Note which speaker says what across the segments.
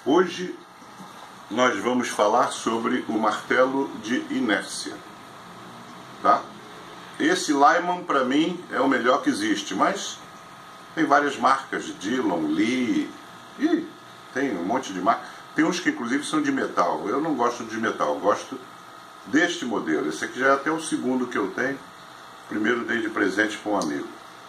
Speaker 1: Hoje nós vamos falar sobre o martelo de inércia, tá? Esse Lyman para mim é o melhor que existe, mas tem várias marcas, Dillon, Lee, e tem um monte de marcas. Tem uns que inclusive são de metal. Eu não gosto de metal, eu gosto deste modelo. Esse aqui já é até o segundo que eu tenho. O primeiro dei de presente para um amigo.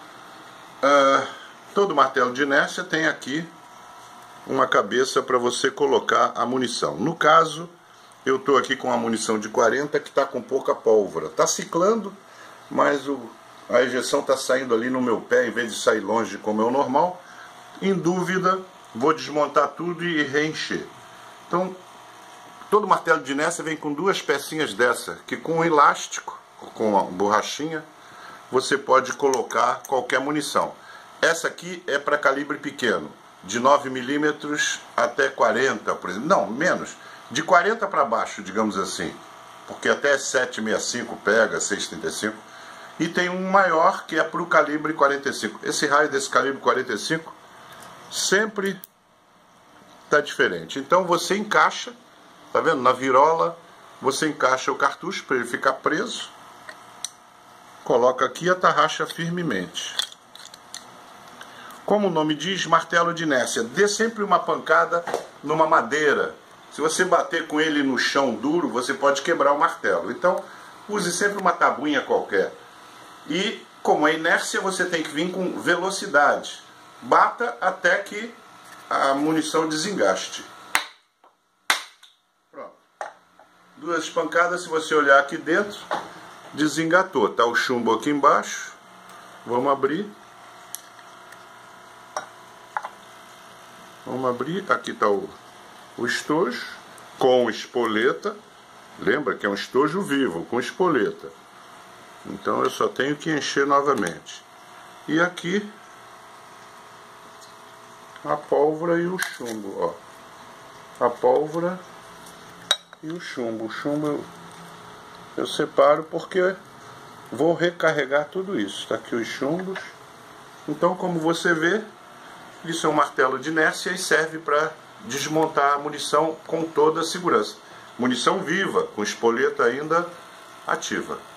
Speaker 1: Todo martelo de inércia tem aqui uma cabeça para você colocar a munição. No caso, eu estou aqui com a munição de 40 que está com pouca pólvora. Está ciclando, mas a ejeção está saindo ali no meu pé, em vez de sair longe como é o normal. Em dúvida, vou desmontar tudo e reencher. Então, todo martelo de inércia vem com duas pecinhas dessa, que com um elástico, com uma borrachinha, você pode colocar qualquer munição. Essa aqui é para calibre pequeno, de 9 milímetros até 40, por exemplo. Não, menos, de 40 para baixo, digamos assim, porque até 7,65 pega, 6,35. E tem um maior que é para o calibre 45. Esse raio desse calibre 45 sempre está diferente. Então você encaixa, tá vendo? Na virola você encaixa o cartucho para ele ficar preso. Coloca aqui e atarracha firmemente. Como o nome diz, martelo de inércia. Dê sempre uma pancada numa madeira. Se você bater com ele no chão duro, você pode quebrar o martelo. Então use sempre uma tabuinha qualquer. E como é inércia, você tem que vir com velocidade. Bata até que a munição desengaste. Pronto. Duas pancadas, se você olhar aqui dentro, desengatou. Tá o chumbo aqui embaixo. Vamos abrir. Vamos abrir. Aqui está o estojo com espoleta. Lembra que é um estojo vivo, com espoleta. Então eu só tenho que encher novamente. E aqui a pólvora e o chumbo, ó. A pólvora e o chumbo. O chumbo eu separo porque vou recarregar tudo isso. Tá aqui os chumbos. Então, como você vê, isso é um martelo de inércia e serve para desmontar a munição com toda a segurança. Munição viva, com espoleta ainda ativa.